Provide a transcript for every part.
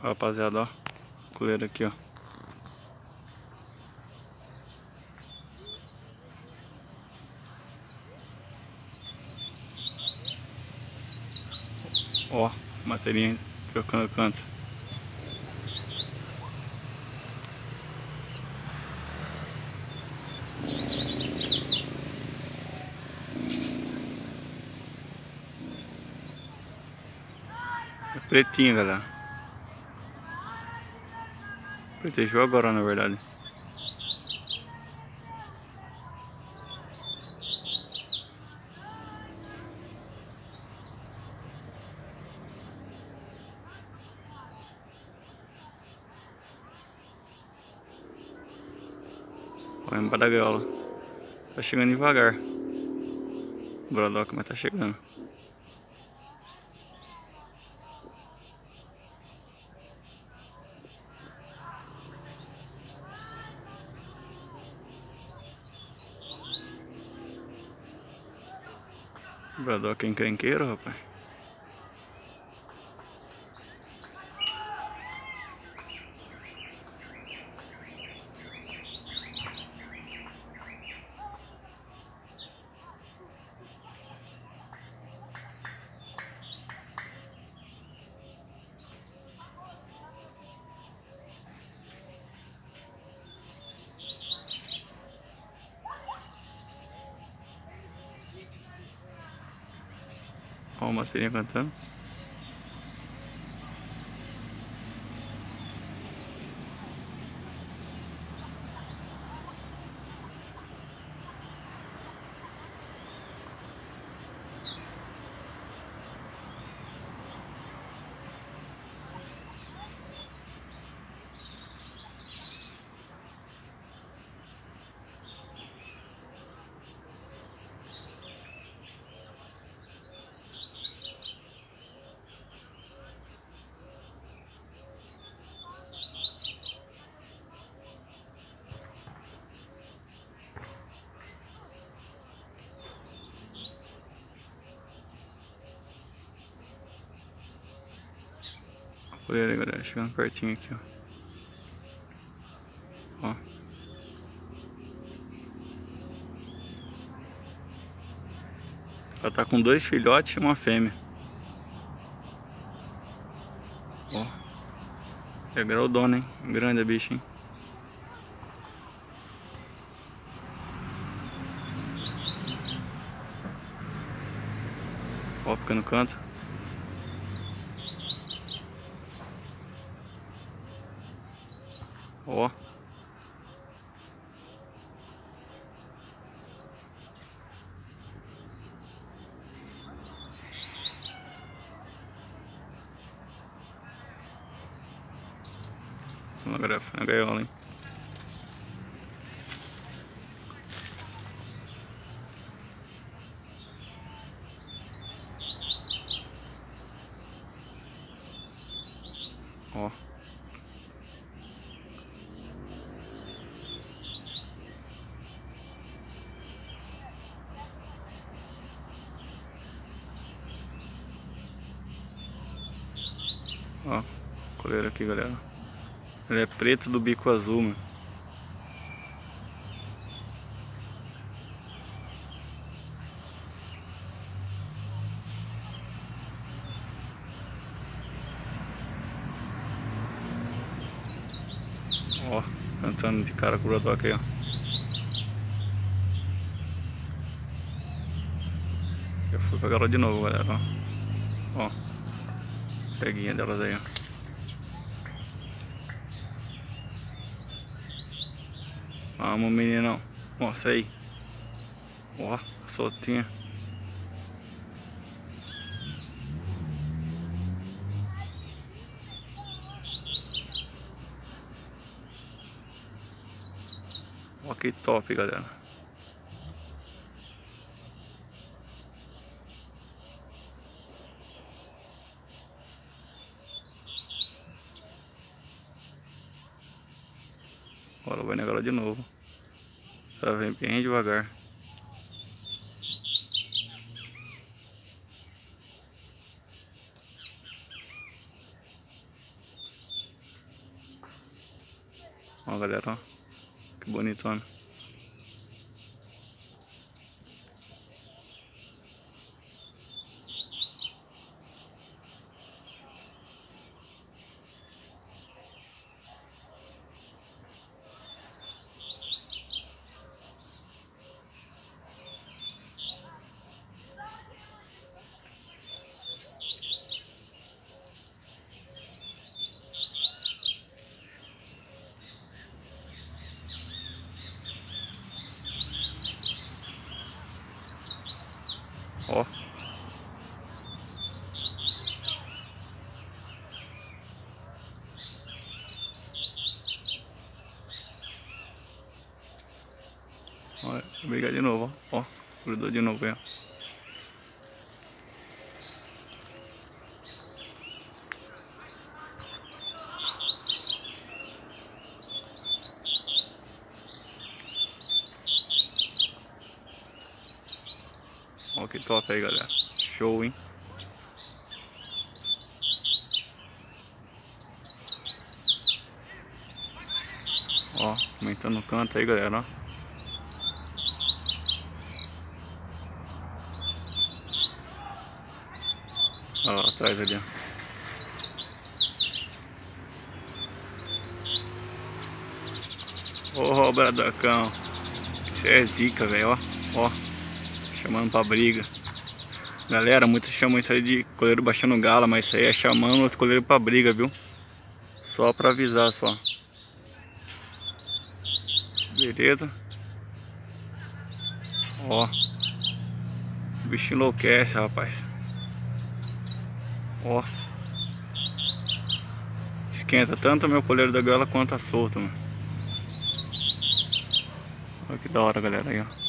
Rapaziada, ó. Coleira aqui, ó. Ó, materinha trocando canto. É pretinho, galera. Protegeu agora, na verdade. Vai embora da gaiola. Tá chegando devagar. Brodoca, mas tá chegando. Brodoca é encrenqueiro, rapaz. Ó, uma materinha cantando. Olha aí, galera, chegando pertinho aqui, ó. Ó. Ela tá com 2 filhotes e uma fêmea. Ó. É grandona, hein? Grande a bicha, hein? Ó, fica no canto. Ó. Uma garrafa na gaiola, hein? Ó. Ó, coleira aqui, galera. Ele é preto do bico azul, mano. Ó, cantando de cara com o brodoca aí, ó. Eu fui pegar ela de novo, galera, ó. Ó, peguinha delas aí, ó. Vamos, meninão. Mostra aí. Ó, soltinha. Ó, que top, galera. Agora vai negar ela de novo. Ela vem bem devagar. Ó, galera, ó. Que bonitona. Ó. Olha, brigar de novo, ó. Ó, grudou de novo aí, ó. Ó, que top aí, galera. Show, hein? Ó, aumentando no canto aí, galera, ó. Ó, atrás ali, ó. Ô, bradacão. Isso é zica, velho, ó. Ó, chamando pra briga. Galera, muitos chamam isso aí de coleiro baixando gala, mas isso aí é chamando os coleiros pra briga, viu? Só pra avisar, só. Beleza? Ó. O bicho enlouquece, rapaz. Ó. Esquenta tanto o meu coleiro da gaiola quanto a solta, mano. Olha que da hora, galera, aí, ó.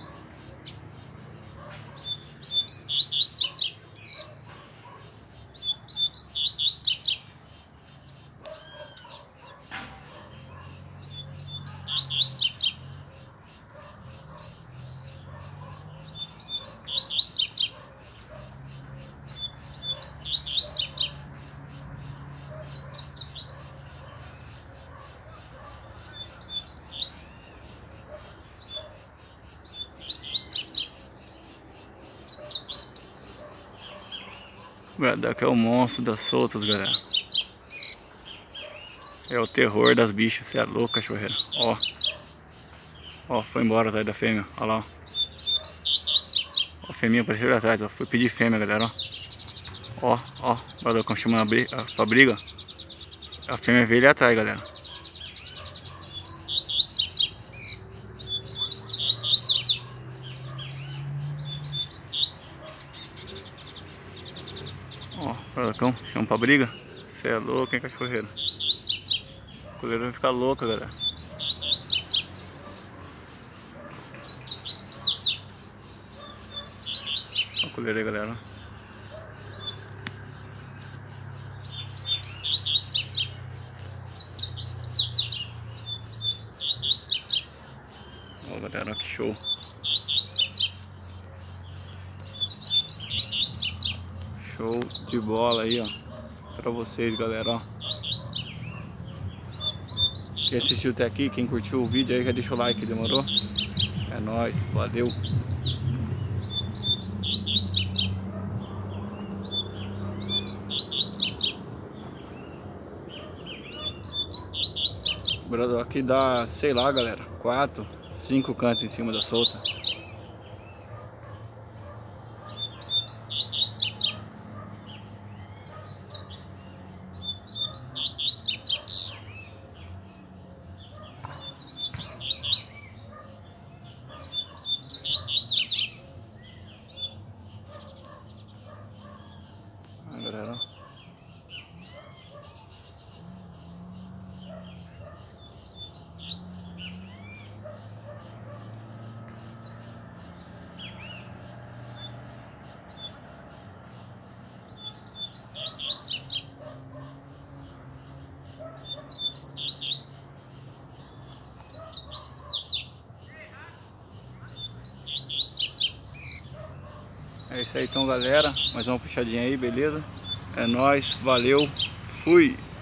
O Bradaca é o monstro das soltas, galera. É o terror das bichas, você é louco, cachorreira. Ó. Ó, foi embora atrás da fêmea. Olha lá, ó. A fêmea apareceu ali atrás, ó. Fui pedir fêmea, galera, ó. Ó, ó. O Bradacão chamando pra briga. A fêmea veio ali atrás, galera. Ó, o Bradacão chama pra briga. Você é louco, hein, cachorreira. O coleiro vai ficar louco, galera. Ó o coleiro aí, galera. Ó, galera, que show. Show de bola aí, ó. Pra vocês, galera, ó. Quem assistiu até aqui, quem curtiu o vídeo aí, já deixa o like, demorou? É nóis, valeu! O brador aqui dá, sei lá, galera, 4, 5 cantos em cima da solta. Galera, é isso aí então, galera, mais uma puxadinha aí, beleza? É nóis, valeu, fui!